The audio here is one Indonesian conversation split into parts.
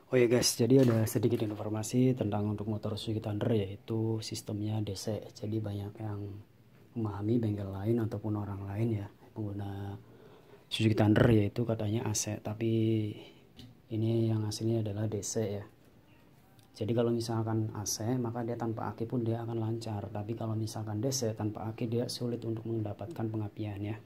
Oh ya guys, jadi ada sedikit informasi tentang untuk motor Suzuki Thunder, yaitu sistemnya DC. Jadi banyak yang memahami bengkel lain ataupun orang lain ya pengguna Suzuki Thunder yaitu katanya AC, tapi ini yang aslinya adalah DC ya. Jadi kalau misalkan AC maka dia tanpa aki pun dia akan lancar, tapi kalau misalkan DC tanpa aki dia sulit untuk mendapatkan pengapian ya.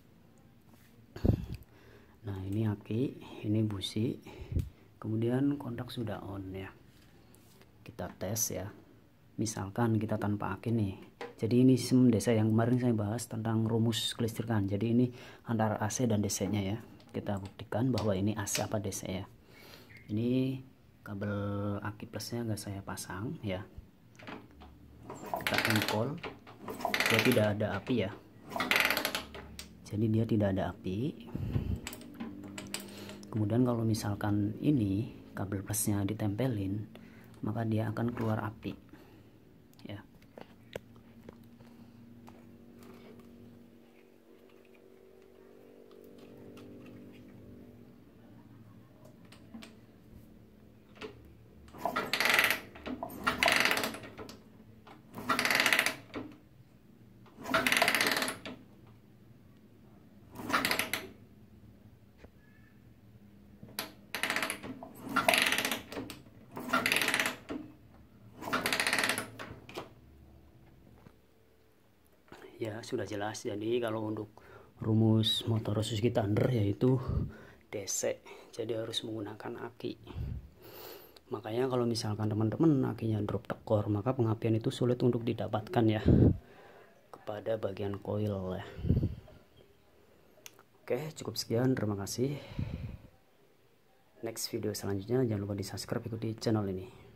Nah ini aki, ini busi, kemudian kontak sudah on ya. Kita tes ya, misalkan kita tanpa aki nih. Jadi ini sistem DC yang kemarin saya bahas tentang rumus kelistrikan. Jadi ini antara AC dan DC nya ya. Kita buktikan bahwa ini AC apa DC ya. Ini kabel aki plusnya nggak saya pasang ya. Kita tempel, dia tidak ada api ya. Jadi dia tidak ada api. Kemudian kalau misalkan ini kabel plusnya ditempelin, maka dia akan keluar api ya. Ya sudah jelas. Jadi kalau untuk rumus motor Suzuki Thunder yaitu DC, jadi harus menggunakan aki. Makanya kalau misalkan teman-teman akinya drop tekor, maka pengapian itu sulit untuk didapatkan ya kepada bagian koil ya. Oke, cukup sekian, terima kasih. Next video selanjutnya jangan lupa di subscribe, ikuti channel ini.